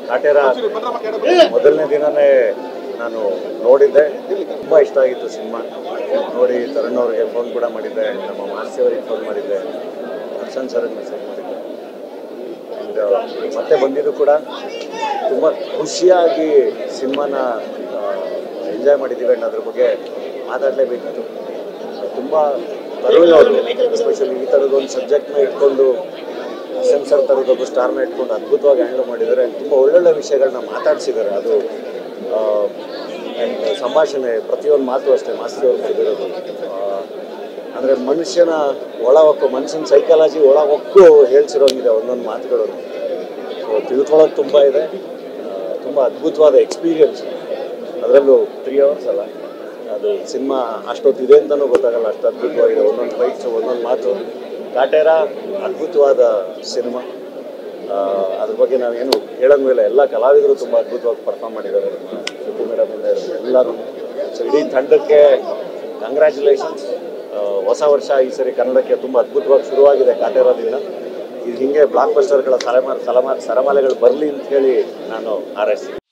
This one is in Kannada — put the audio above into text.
ಕಾಟೇರ ಮೊದಲನೇ ದಿನನೇ ನಾನು ನೋಡಿದ್ದೆ, ತುಂಬ ಇಷ್ಟ ಆಗಿತ್ತು ಸಿನಿಮಾ ನೋಡಿ. ತರುಣ್ ಅವರಿಗೆ ಫೋನ್ ಕೂಡ ಮಾಡಿದ್ದೆ, ನಮ್ಮ ಮಾಸ್ತಿ ಅವರಿಗೆ ಫೋನ್ ಮಾಡಿದ್ದೆ, ದರ್ಶನ್ ಸರ್ಗೆ ಮೆಸೇಜ್ ಮಾಡಿದ್ದೆ. ಮತ್ತೆ ಬಂದಿದ್ದು ಕೂಡ ತುಂಬ ಖುಷಿಯಾಗಿ ಸಿನಿಮಾನ ಎಂಜಾಯ್ ಮಾಡಿದ್ದೀವಿ ಅಂಡ್ ಅದ್ರ ಬಗ್ಗೆ ಮಾತಾಡಲೇಬೇಕಿತ್ತು. ತುಂಬ ತರುಣ್ ಅವರು ಎಸ್ಪೆಷಲಿ ಈ ಥರದೊಂದು ಸಬ್ಜೆಕ್ಟ್ನ ಇಟ್ಕೊಂಡು ಸೆನ್ಸರ್ ಥರದೊಬ್ಬ ಸ್ಟಾರ್ನ ಇಟ್ಕೊಂಡು ಅದ್ಭುತವಾಗಿ ಹ್ಯಾಂಡಲ್ ಮಾಡಿದ್ದಾರೆ. ತುಂಬ ಒಳ್ಳೊಳ್ಳೆ ವಿಷಯಗಳನ್ನ ಮಾತಾಡಿಸಿದ್ದಾರೆ. ಅದು ಆ್ಯಂಡ್ ಸಂಭಾಷಣೆ ಪ್ರತಿಯೊಂದು ಮಾತು ಅಷ್ಟೇ ಮಾಸ್ತಿ ಅವ್ರು ಬರೆದಿರೋದು. ಅಂದರೆ ಮನುಷ್ಯನ ಒಳ ಹೊಕ್ಕು, ಮನುಷ್ಯನ ಸೈಕಾಲಜಿ ಒಳ ಹೊಕ್ಕು ಹೇಳ್ಸಿರೋಂಗಿದೆ ಒಂದೊಂದು ಮಾತುಗಳು. ಸೊ ತಿಳ್ಕೊಳ್ಳೋದು ತುಂಬ ಇದೆ. ತುಂಬ ಅದ್ಭುತವಾದ ಎಕ್ಸ್ಪೀರಿಯನ್ಸ್. ಅದರಲ್ಲೂ 3 hours ಅಲ್ಲ, ಅದು ಸಿನಿಮಾ ಅಷ್ಟೊತ್ತಿದೆ ಅಂತಲೂ ಗೊತ್ತಾಗಲ್ಲ, ಅಷ್ಟು ಅದ್ಭುತವಾಗಿದೆ. ಒಂದೊಂದು ಫೈಟ್ಸು, ಒಂದೊಂದು ಮಾತು. ಕಾಟೇರ ಅದ್ಭುತವಾದ ಸಿನಿಮಾ. ಅದ್ರ ಬಗ್ಗೆ ನಾವೇನು ಹೇಳೋದ್ಮೇಲೆ ಎಲ್ಲ ಕಲಾವಿದರು ತುಂಬ ಅದ್ಭುತವಾಗಿ ಪರ್ಫಾರ್ಮ್ ಮಾಡಿದ್ದಾರೆ. ಶ್ರುತಿ ಮೇಡಮ್ ಇಂದ ಎಲ್ಲರೂ. ಸೊ ಇಡೀ ತಂಡಕ್ಕೆ ಕಂಗ್ರ್ಯಾಚುಲೇಷನ್ಸ್. ಹೊಸ ವರ್ಷ ಈ ಸರಿ ಕನ್ನಡಕ್ಕೆ ತುಂಬ ಅದ್ಭುತವಾಗಿ ಶುರುವಾಗಿದೆ ಕಾಟೇರದಿಂದ. ಇದು ಹೀಗೆ ಬ್ಲಾಕ್ ಬಸ್ಟರ್ಗಳ ಸರಮಾಲೆಗಳು ಬರಲಿ ಅಂತ ಹೇಳಿ ನಾನು ಹಾರೈಸ್ತೀನಿ.